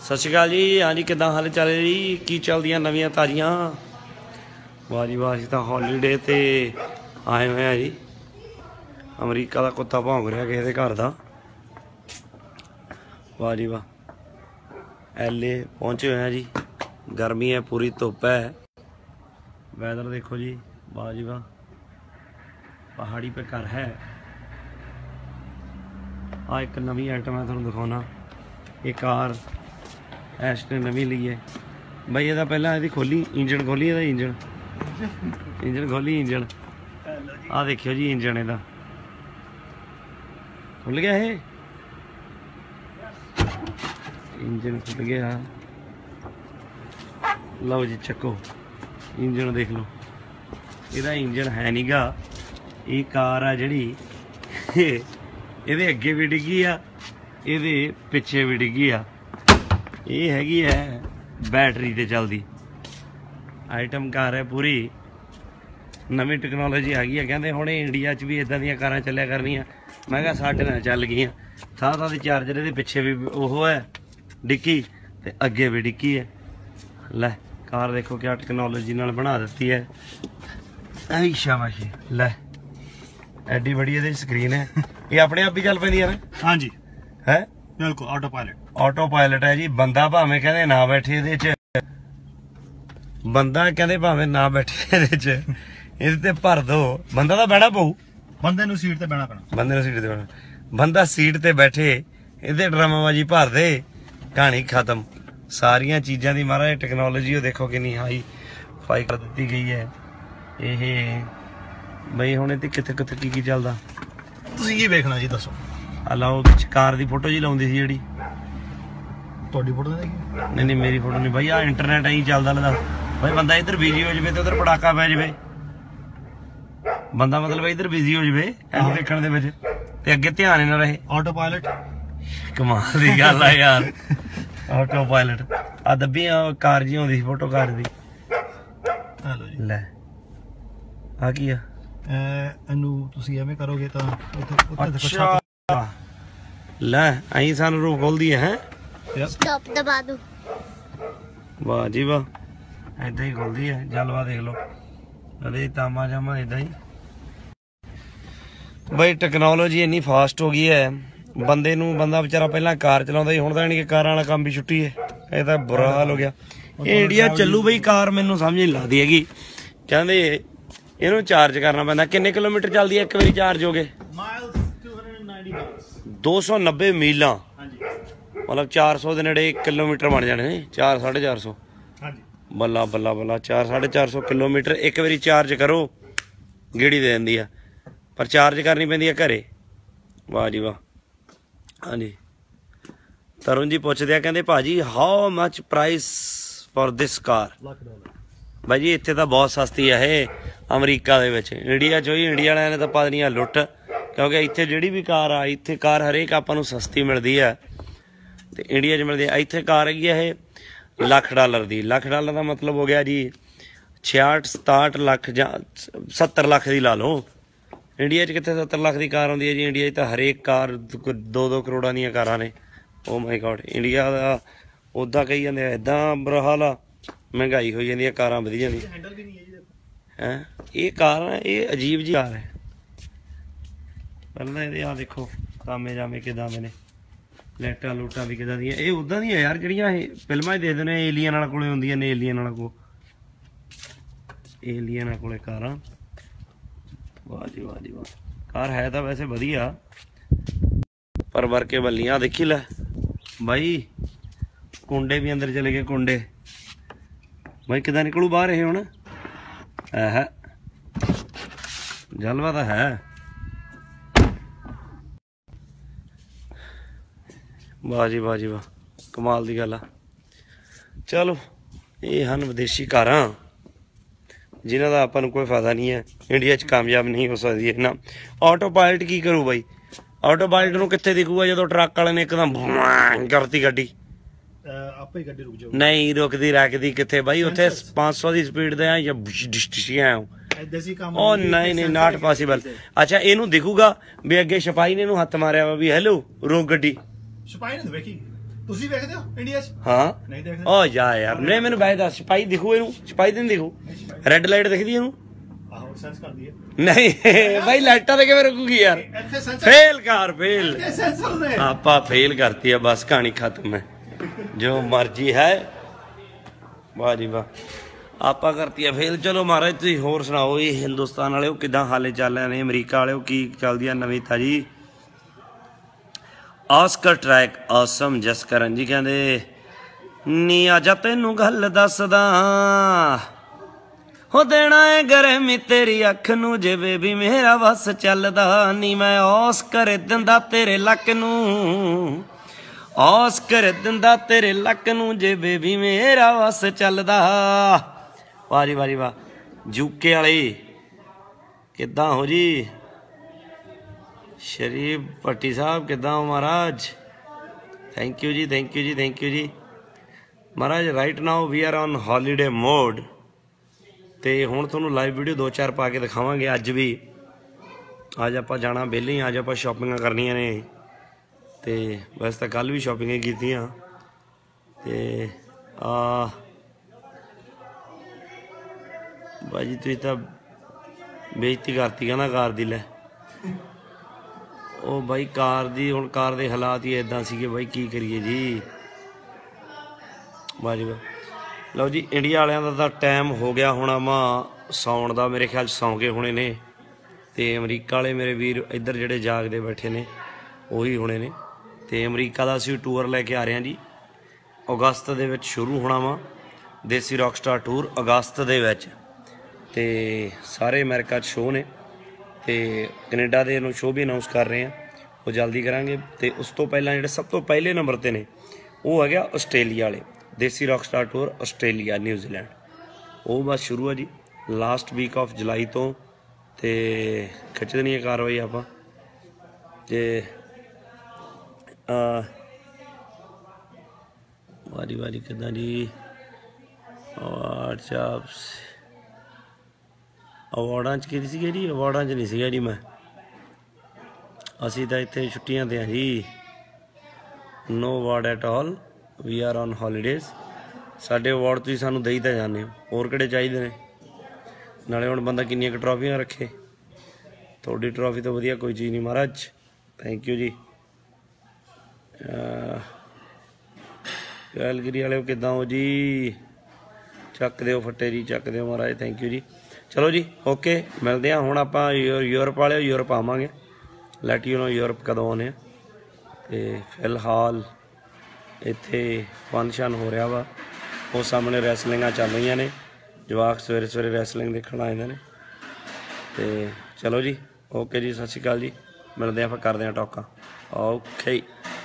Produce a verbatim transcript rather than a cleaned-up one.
सत श्री अकाल जी। हाँ जी, किदा हाल चाल है जी? की चलदियां नवीं ताजियां? वाह जी वाह, तो हॉलीडे ते आए हुए हैं जी। अमरीका का कुत्ता भौंक रहा किसी के घर का। वाह जी वाह, एल ए पहुँचे हुए हैं जी। गर्मी है, पूरी धुप है। वैदर देखो जी, वाह जी वाह। पहाड़ी पे घर है। आ एक नवी आइटम है, तुहानूं दिखाना। ये कार ऐश ने नवी ली है बई। ये पहला यदि खोली इंजन, खोली ये इंजन इंजन खोली इंजन। आ देखियो जी इंजन इहदा खुल गया है। इंजन खुल गया। लो जी चक्को इंजन देख लो। इहदा इंजन है नहीं गा। ये कार आ जिहड़ी इहदे अगे भी डिग्गी आ, इहदे पिछे भी डिग्गी आ। ये हैगी है बैटरी ते चलदी आइटम कार है पूरी। नवी टेक्नोलॉजी आ गई है। कहते हुण इंडिया च भी इदां दियां कारां चलिया करनियां। मैं कहा साढ़े नाल चल गई। थां थां दी चार्जर दे पिछे भी ओह है डिक्की ते अगे भी डिक्की है। लै कार देखो क्या टेक्नोलॉजी नाल बना दित्ती है। आई शाबाशी। लै एडी बड़ी इहदी स्क्रीन है। ये अपने आप ही चल पैंदी है ना? हाँ जी है बिल्कुल ऑटो पायलट। ऑटो पायलट है जी। बंदा भावें कहते ना बैठे इहदे च, बंदा कहते भावें ना बैठे इहदे च, इहदे ते भर दो बंदा तां बैठा पऊ। बंदे नूं सीट ते बैठना पैना। बंदे नूं सीट ते बैठना। बंदा सीट ते बैठे, इहदे ड्रामाबाजी भर दे, कहानी खत्म। सारियां चीज़ां दी महाराज टेक्नोलॉजी देखो किन्नी हाई फाई कर दित्ती गई है। ये बई हुण इत्थे कित्थे कित्थे की की चलदा तुसीं की वेखना जी दसो। लाओ कार दी फोटो जी लाउंदी सी जिहड़ी तुहाडी फोटो नहीं नहीं मेरी फोटो नहीं भाई। आ इंटरनेट ही चलदा लदा भाई। बंदा इधर बिजी हो जाए तो उधर पटाका पै जाए। बंदा मतलब इधर बिजी हो जाए एल देखण दे विच ते अगे ध्यान ही ना रहे। ऑटो पायलट कमाल दी गल है यार। ऑटो पायलट आ दब्बी कार जी आउंदी सी फोटो कार दी। हेलो जी। ले आ की आ एनू तुसीं एवें करोगे तां अच्छा ले अं सानू रूह खोलदी है। स्टॉप दबा दो। वाह जी वाह, ऐदा ही खोलदी है। जलवा देख लो, अरे तामा जामा ऐदा ही। बई टेक्नोलॉजी इन्नी फास्ट हो गई है। बंदे नूं बंदा बेचारा पहला कार चलाउंदा ही, हुण तां इहने कारां वाला काम भी छुट्टी है। ये तां बुरा हाल हो गया। ये इंडिया चलू बई कार मैनूं समझ नहीं लगदी हैगी। कहंदे इहनूं चार्ज करना पैंदा। किन्ने किलोमीटर चलदी है एक वारी चार्ज हो गए? दो सौ नब्बे मील मतलब चार सौ के नेड़े किलोमीटर बन जाने ने। चार साढ़े चार सौ बल्ला बल्ला बल्ला चार साढ़े चार सौ किलोमीटर एक बारी चार्ज करो गेड़ी दे देंदी है। पर चार्ज करनी पैंदी है घरे। वाह जी वाह। हाँ जी तरुण जी पुछदे आ, कहंदे भाजी how much price for this car? भाई जी इत्थे तो बहुत सस्ती है ये अमरीका दे विच। इंडिया चो ही इंडिया वालियां ने तो पा दीआं लुੱਟ, क्योंकि इत्थे जिहड़ी भी कार आ इत्थे कार हरेक आपां नूं सस्ती मिलदी है ते इंडिया च मिलदी है। इत्थे कार हैगी है ये लख डॉलर दी। लख डॉलर का मतलब हो गया जी छियाठ सताहठ लख जां सत्तर लख की ला लो। इंडिया च कित्थे सत्तर लख की कार आउंदी है जी। इंडिया च तां हरेक कार दो दो करोड़ां दीयां कारां ने। ओ माई गॉड। इंडिया दा उदां कही जांदे इदां बुरा हाल आ, महंगाई हो जाती है, कारां वधी जांदियां हैं। ये कार है ये अजीब जी कार है। पहले ये आ देखो तामे जामे किदां दे ने, लाइटां लूटां भी किदां दियां। ये उदां दियां यार जिहड़ियां फिल्मां देखदे ने एलियन वाले कोले हुंदियां ने। एलियन वाले को एलियन वाले कोले कारां। वाह जी वाह जी वाह। कार है तो वैसे वधिया पर वर्के बल्लियां देखी लै भाई। कुंडे भी अंदर चले गए कुंडे। भाई किदां निकलू बाहर ये हुण? है जलवा तो है। वाह जी वाह जी वाह, कमाल दी गल आ। चलो ये हन विदेशी कारां जिन्हां दा आपां नूं कोई फायदा नहीं है। इंडिया च कामयाब नहीं हो सकदी है ना। ऑटो पायलट की करू बई? ऑटो पायलट नूं कित्थे दिखूगा जदों ट्रक वाले ने एकदम करती गड्डी? आपे गड्डी रुक जाओ। नहीं रुकदी रखदी कित्थे बई। उत्थे पाँच सौ की स्पीड दे या ओ नहीं नहीं नॉट पॉसीबल। अच्छा इनू दिखूगा भी अगे सिपाही ने हथ मारिया वा भी हेलो रोक गड्डी। सिपाही ने देखी ਤੁਸੀਂ ਵੇਖਦੇ ਹੋ ਇੰਡੀਆ 'ਚ? ਹਾਂ ਨਹੀਂ ਦੇਖਦੇ। ਓ ਜਾ ਯਾਰ ਨਹੀਂ ਮੈਨੂੰ ਬਾਈ ਦੱਸ ਸਿਪਾਹੀ ਦਿਖੂ ਇਹਨੂੰ ਸਿਪਾਹੀ ਤੇ ਨਹੀਂ ਦਿਖੂ ਰੈੱਡ ਲਾਈਟ ਦਿਖਦੀ ਇਹਨੂੰ ਆਹੋ ਸੈਂਸ ਕਰਦੀ ਹੈ। ਨਹੀਂ ਬਾਈ ਲਾਈਟਾਂ ਤੇ ਕਿਵੇਂ ਰੁਕੂਗੀ ਯਾਰ ਇੱਥੇ ਸੈਂਸ ਫੇਲ ਕਰ ਫੇਲ ਇੱਥੇ ਸੈਂਸਰ ਨੇ ਆਪਾਂ ਫੇਲ ਕਰਤੀ ਹੈ ਬਸ ਕਹਾਣੀ ਖਤਮ ਹੈ ਜੋ ਮਰਜ਼ੀ ਹੈ ਵਾਹ ਜੀ ਵਾਹ ਆਪਾਂ ਕਰਤੀ ਹੈ ਫੇਲ। ਚਲੋ ਮਹਾਰਾਜ ਤੁਸੀਂ ਹੋਰ ਸੁਣਾਓ ਇਹ ਹਿੰਦੁਸਤਾਨ ਵਾਲਿਓ ਕਿੱਦਾਂ ਹਾਲੇ ਚੱਲ ਰਹੇ ਨੇ ਅਮਰੀਕਾ ਵਾਲਿਓ ਕੀ ਚੱਲਦੀ ਆ ਨਵੀਂ ਤਾਜੀ। ਆਸਕਰ ਟਰੈਕ ਆਸਮ ਜਸਕਰਨ ਜੀ ਕਹਿੰਦੇ ਨੀ ਆਜਾ ਤੈਨੂੰ ਗੱਲ ਦੱਸਦਾ ਹੋ ਦੇਣਾ ਏ ਗਰਮੀ ਤੇਰੀ ਅੱਖ ਨੂੰ ਜੇ ਬੇਬੀ ਮੇਰਾ ਵਸ ਚੱਲਦਾ ਨੀ ਮੈਂ ਔਸ ਕਰ ਦਿੰਦਾ ਤੇਰੇ ਲੱਕ ਨੂੰ ਔਸ ਕਰ ਦਿੰਦਾ ਤੇਰੇ ਲੱਕ ਨੂੰ ਜੇ ਬੇਬੀ ਮੇਰਾ ਵਸ ਚੱਲਦਾ। ਵਾਹ ਜੀ ਵਾਹ ਜੀ ਵਾਹ ਯੂਕੇ ਵਾਲੇ ਕਿੱਦਾਂ ਹੋ ਜੀ शरीफ भट्टी साहब किदा हो महाराज थैंक यू जी थैंक यू जी थैंक यू जी महाराज right now we are on holiday mode तो हुण तुहानूं लाइव वीडियो दो चार पा के दिखावांगे। अज भी अज आपां जाना बेले अज आपां शॉपिंगां करनियां ने ते वैसे तो कल भी शॉपिंगां कीतियां ते आ भाजी तुसीं तां बेइज्जती करती है ना कार दी लै ਉਹ ਬਾਈ ਕਾਰ ਦੀ ਹੁਣ ਕਾਰ ਦੇ ਹਾਲਾਤ ਹੀ ਇਦਾਂ ਸੀਗੇ ਬਾਈ ਕੀ ਕਰੀਏ ਜੀ। ਵਾਹ ਜੀ ਵਾਹ ਲਓ ਜੀ ਇੰਡੀਆ ਵਾਲਿਆਂ ਦਾ ਤਾਂ ਟਾਈਮ ਹੋ ਗਿਆ ਹੋਣਾ ਵਾ ਸੌਣ ਦਾ ਮੇਰੇ ਖਿਆਲ 'ਚ ਸੌਂ ਗਏ ਹੋਣੇ ਨੇ ਤੇ ਅਮਰੀਕਾ ਵਾਲੇ ਮੇਰੇ ਵੀਰ ਇੱਧਰ ਜਿਹੜੇ ਜਾਗਦੇ ਬੈਠੇ ਨੇ ਉਹੀ ਹੋਣੇ ਨੇ ਤੇ ਅਮਰੀਕਾ ਦਾ ਅਸੀਂ ਟੂਰ ਲੈ ਕੇ ਆ ਰਹੇ ਹਾਂ ਜੀ ਅਗਸਤ ਦੇ ਵਿੱਚ ਸ਼ੁਰੂ ਹੋਣਾ ਵਾ ਦੇਸੀ ਰੌਕਸਟਾਰ ਟੂਰ ਅਗਸਤ ਦੇ ਵਿੱਚ ਤੇ ਸਾਰੇ ਅਮਰੀਕਾ 'ਚ ਸ਼ੋਅ ਨੇ ਤੇ ਕੈਨੇਡਾ ਦੇ ਨੂੰ ਸ਼ੋਅ ਵੀ ਅਨਾਉਂਸ ਕਰ ਰਹੇ ਆ ਉਹ ਜਲਦੀ ਕਰਾਂਗੇ ਤੇ ਉਸ ਤੋਂ ਪਹਿਲਾਂ ਜਿਹੜੇ ਸਭ ਤੋਂ ਪਹਿਲੇ ਨੰਬਰ ਤੇ ਨੇ ਉਹ ਹੈਗਾ ਆਸਟ੍ਰੇਲੀਆ ਵਾਲੇ desi rockstar tour Australia New Zealand ਉਹ ਬਸ ਸ਼ੁਰੂ ਆ ਜੀ ਲਾਸਟ ਵੀਕ ਆਫ ਜੁਲਾਈ ਤੋਂ ਤੇ ਖਿੱਚ ਦੇਣੀ ਹੈ ਕਾਰਵਾਈ ਆਪਾਂ ਤੇ ਵਾਰੀ ਵਾਰੀ ਕਿੱਦਾਂ ਜੀ ਵਾਟਸਐਪਸ ਅਵਾਰਡਾਂ 'ਚ ਕਿਹੜੀ ਸੀਗੀ ਜੀ ਅਵਾਰਡਾਂ 'ਚ ਨਹੀਂ ਸੀਗਾ ਜੀ ਮੈਂ ਅਸੀਂ ਤਾਂ ਇੱਥੇ ਛੁੱਟੀਆਂ 'ਤੇ ਹਾਂ ਜੀ no award at all we are on holidays ਸਾਡੇ ਅਵਾਰਡ ਤੁਸੀਂ ਸਾਨੂੰ ਦੇਈ ਤਾਂ ਜਾਂਦੇ ਹੋ ਹੋਰ ਕਿਹੜੇ ਚਾਹੀਦੇ ਨੇ ਨਾਲੇ ਹੁਣ ਬੰਦਾ ਕਿੰਨੀਆਂ ਕੁ ਟਰੋਫੀਆਂ ਰੱਖੇ ਤੁਹਾਡੀ ਟਰੋਫੀ ਤੋਂ ਵਧੀਆ ਕੋਈ ਚੀਜ਼ ਨਹੀਂ ਮਹਾਰਾਜ ਥੈਂਕ ਯੂ ਜੀ। ਕੈਲਗਰੀ ਵਾਲਿਓ ਕਿੱਦਾਂ ਹੋ ਜੀ ਚੱਕ ਦਿਓ ਫੱਟੇ ਜੀ ਚੱਕ ਦਿਓ ਮਹਾਰਾਜ ਥੈਂਕ ਯੂ ਜੀ। ਚਲੋ ਜੀ ਓਕੇ ਮਿਲਦੇ ਹਾਂ ਹੁਣ ਆਪਾਂ ਯੂਰਪ ਵਾਲਿਓ ਯੂਰਪ ਆਵਾਂਗੇ ਲੈਟ ਯੂ ਨੋ ਯੂਰਪ ਕਦੋਂ ਆਉਂਦੇ ਆ ਅਤੇ ਫਿਲਹਾਲ ਇੱਥੇ ਫੰਕਸ਼ਨ ਹੋ ਰਿਹਾ ਵਾ ਉਹ ਸਾਹਮਣੇ ਰੈਸਲਿੰਗਾਂ ਚੱਲ ਰਹੀਆਂ ਨੇ ਜਵਾਕ ਸਵੇਰੇ ਸਵੇਰੇ ਰੈਸਲਿੰਗ ਦੇਖਣ ਆ ਜਾਂਦੇ ਨੇ ਅਤੇ ਚਲੋ ਜੀ ਓਕੇ ਜੀ ਸਤਿ ਸ਼੍ਰੀ ਅਕਾਲ ਜੀ ਮਿਲਦੇ ਹਾਂ ਫਿਰ ਕਰਦੇ ਹਾਂ ਟੋਕਾ ਓਕੇ।